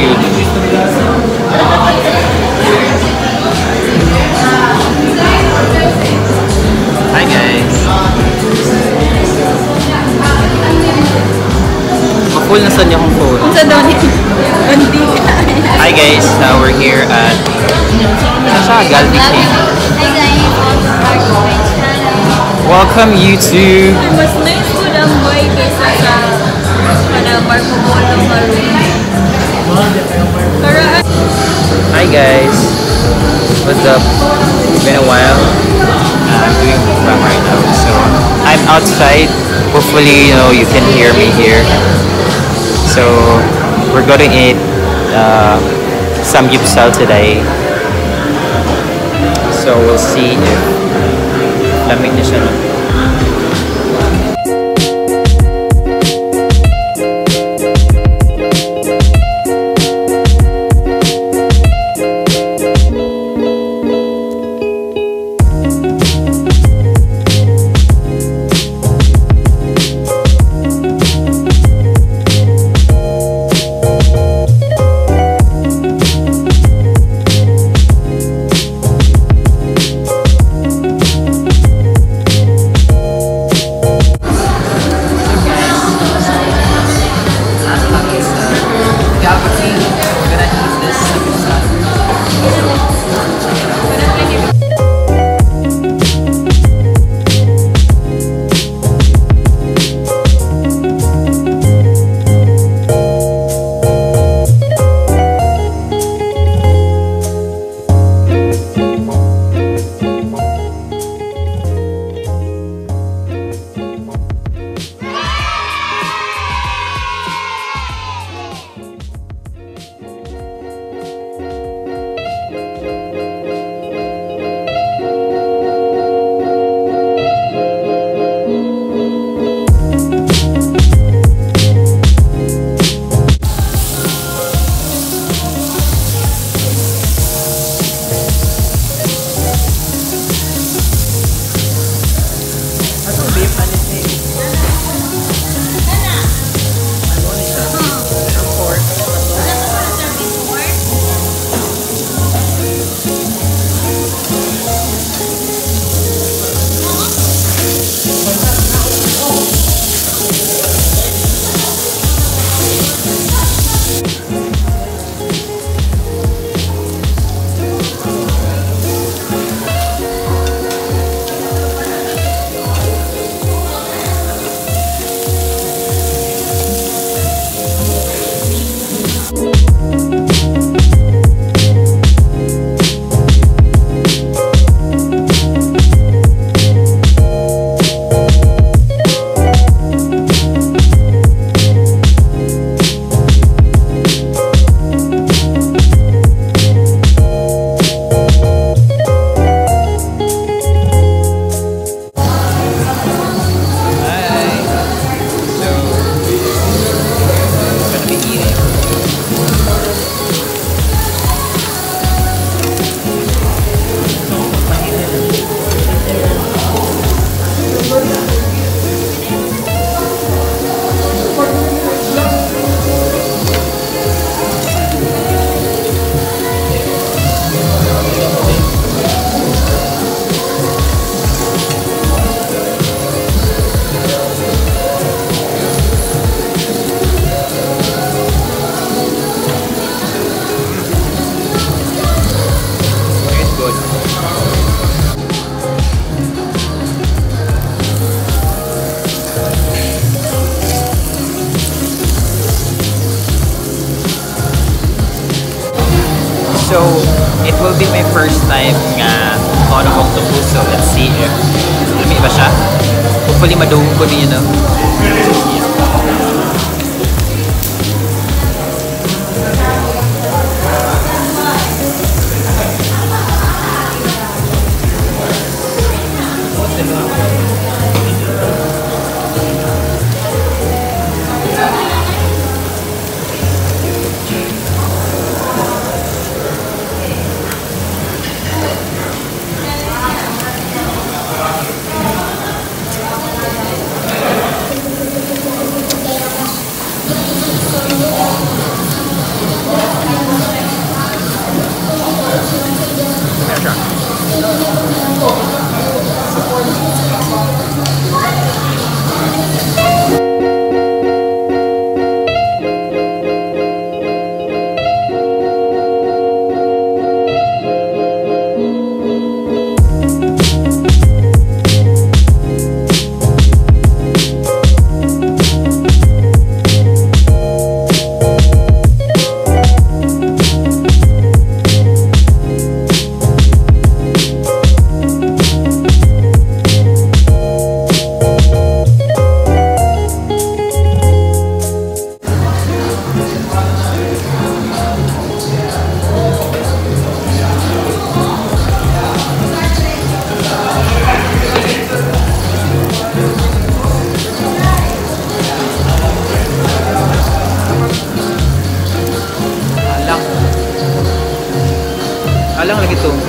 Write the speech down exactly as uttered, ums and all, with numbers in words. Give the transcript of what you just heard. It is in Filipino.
food. Hi guys. Full na sa niyo akong phone. Sa doon. Hi guys, now we're here at sa Galbi King. Hi guys, welcome back to my channel. Welcome you to. Mas nice ko lang boy kaysa sa para Marco Polo Karud. Hi guys, what's up? It's been a while. Uh, I'm doing mukbang right now, so I'm outside. Hopefully, you know, you can hear me here. So we're going to eat uh, Samgyupsal today. So we'll see if lamig na siya. Galbi King. We're gonna eat this samgyupsal. So, it will be my first time nga on Octopus. So, let's see if lumi ba siya. Hopefully, madungog ko din yun, no? ito.